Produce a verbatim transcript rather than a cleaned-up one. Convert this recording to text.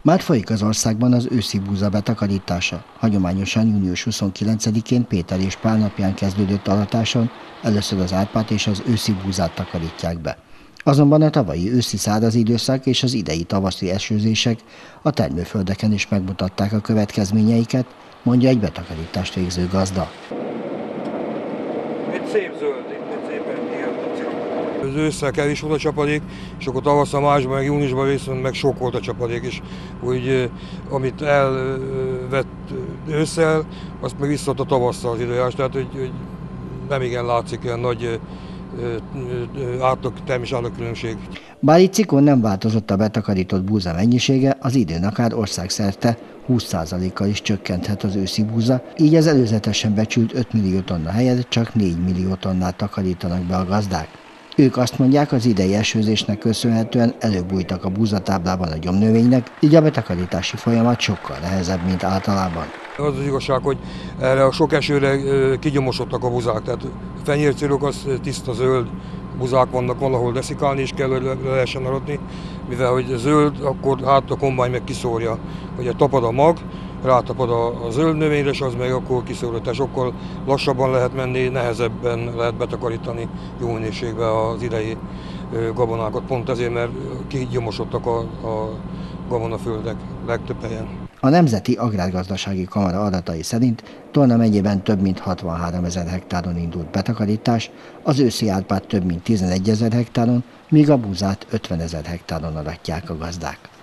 Már folyik az országban az őszi búza betakarítása. Hagyományosan június huszonkilencedikén Péter és Pál napján kezdődött aratáson, először az árpát és az őszi búzát takarítják be. Azonban a tavalyi őszi száraz időszak és az idei tavaszi esőzések a termőföldeken is megmutatták a következményeiket, mondja egy betakarítást végző gazda. Egy szép zöld, egy szépen az ősszel kevés volt a csapadék, és akkor tavasszal, májusban, meg júniusban viszont meg sok volt a csapadék, és úgy, amit elvett ősszel, azt meg visszaadta tavasszal az időjárás, tehát hogy, hogy nem igen látszik ilyen nagy átlag, termés átlagkülönbség. Bár itt cikon nem változott a betakarított búza mennyisége, az idén akár országszerte húsz százalékkal is csökkenthet az őszi búza, így az előzetesen becsült öt millió tonna helyett csak négy millió tonnát takarítanak be a gazdák. Ők azt mondják, az idei esőzésnek köszönhetően előbújtak a búzatáblában a gyomnövénynek, így a betakarítási folyamat sokkal nehezebb, mint általában. Az az igazság, hogy erre a sok esőre kigyomosodtak a buzák, tehát a fenyércélok az tiszta zöld buzák vannak, valahol deszikálni is kell, hogy le lehessen aratni, mivel hogy zöld, akkor hát a kombány meg kiszórja, hogy tapad a mag, rátapad a, a zöld növényre, és az meg akkor kiszórja, tehát sokkal lassabban lehet menni, nehezebben lehet betakarítani jó minőségben az idei gabonákat, pont ezért, mert kigyomosodtak a, a gabonaföldek legtöbb helyen. A Nemzeti Agrárgazdasági Kamara adatai szerint Tolna megyében több mint hatvanháromezer hektáron indult betakarítás, az őszi árpát több mint tizenegyezer hektáron, míg a búzát ötvenezer hektáron aratják a gazdák.